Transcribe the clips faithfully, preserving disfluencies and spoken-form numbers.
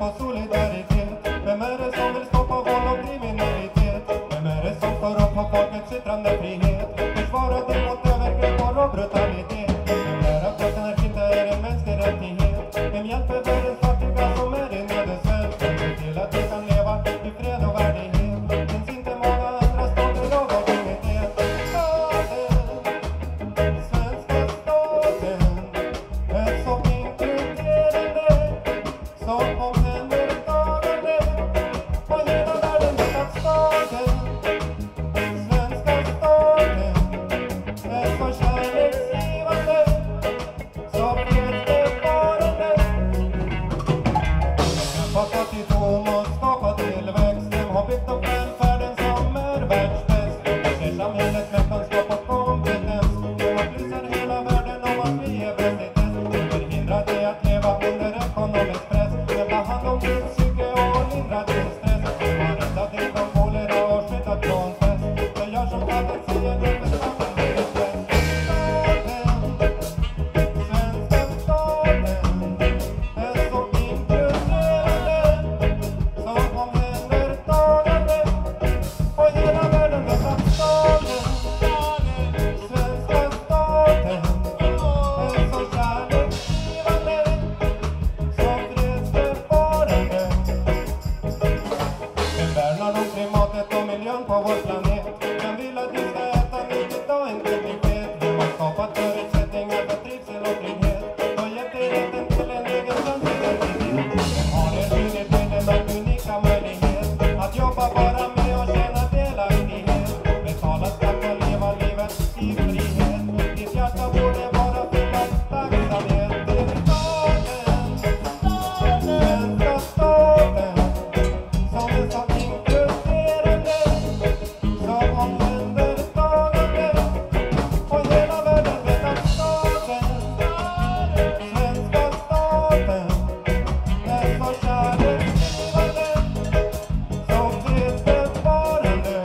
på solidaritet? Vem är det som vill stoppa våld och kriminalitet? Vem är det som står upp för folkets yttrandefrihet? Försvara det mot övergrepp och brutalitet. Vem är att brotten inte är en mänsklig rättighet? Vem hjälper världens fattiga som är i nöd och svält? Vem ser till att de kan leva i fred och värdighet? Finns inte många andra stater av vår dignitet. Staten, svenska staten, är så inkluderande, så omhändertagande. Och hela världen vet att staten, svenska staten, är så kärleksgivande, så fredsbevarande. Kämpat fattigdom och skapat tillväxt. Vem har byggt upp välfärden som är världsbäst? Vi ser samhället med kunskap och kompetens. Vi upplyser hela världen om att vi är bäst i test. Vi förhindrar dig att leva under ekonomisk press. Vi tar hand om din psyke och lindrar din stress. Vi har räddat dig från kolera och skyddat från pest. Det gör som staten säger, det är staten blir ett bäst. Staten, svenska staten, är så inkluderande, så omhändertagande. Och hela världen vet att staten, svenska staten, är så kärleksgivande, så fredsbevarande. Vi värnar om klimatet och miljön på vår planet. Vem vill att vi ska äta nyttigt och inte bli fet? Vi har skapat förutsättningar för trivsel och trygghet och gett dig rätten till en egen könsidentitet. Vem har erbjudit dig denna unika möjlighet att jobba bara med och känna delaktighet? Betala skatt och leva livet i frihet. Ditt hjärta borde vara fyllt av tacksamhet till staten, svenska staten, som är så inkluderande, så omhändertagande. Och hela världen vet att staten, svenska staten, är så kärleksgivande, så fredsbevarande.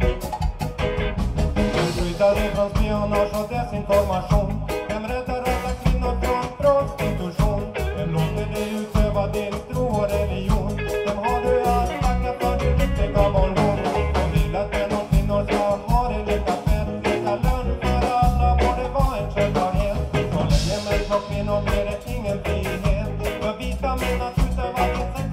Den skyddar dig från spionage och desinformation. Vem räddar alla kvinnor från prostitution? Vem låter dig utöva din tro och religion? Vem har du att tacka för din lyckliga morgon? Vem vill att män och kvinnor ska ha det lika fett? Lika lön för alla borde vara en självklarhet. Så länge män och kvinnor blir det ingen frihet. För vita män att utöva sin sex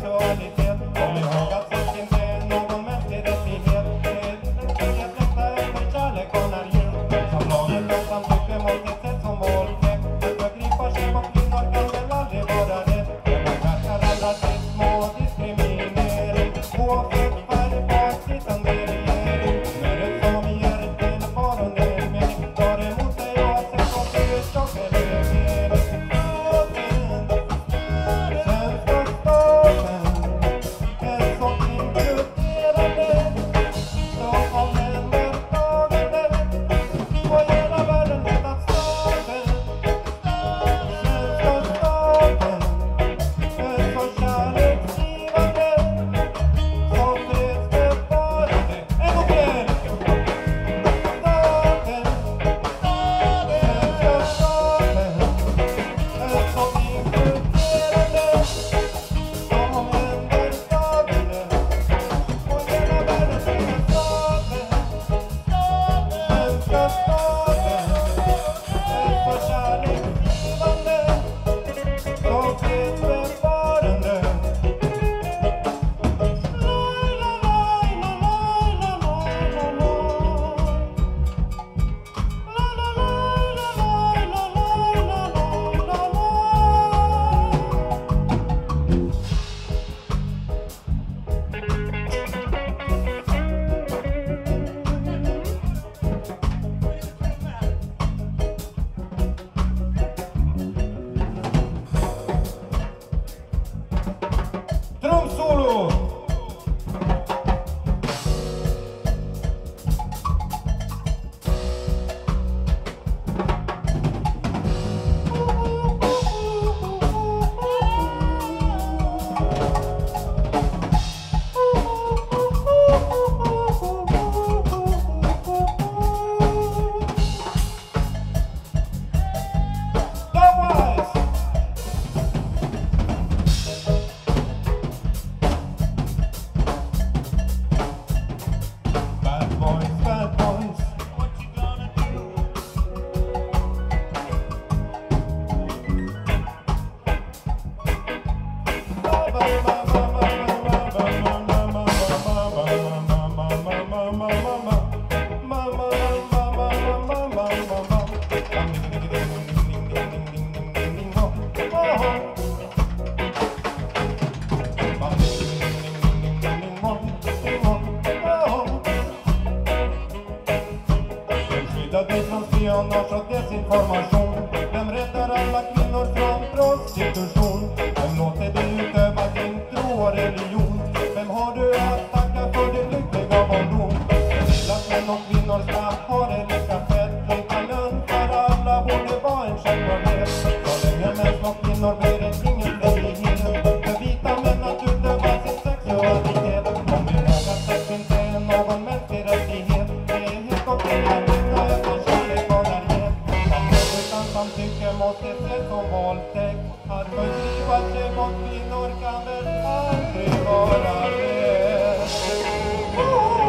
har religion. Vem har du att tacka för din lyckliga barndom? Att män och kvinnor ska ha det lika fett. Lika lön för alla borde vara en självklarhet. Så länge män och kvinnor blir det ingen frihet för vita män att utöva sin sexualitet. Om vi vågar sex inte är någon mänsklig rättighet. Det är helt okej att lyssna efter kärlek och närhet. Samtidigt utan samtycke måste ses som våldtäkt. Att förskriva sig mot kvinnor kan väl aldrig vara rätt.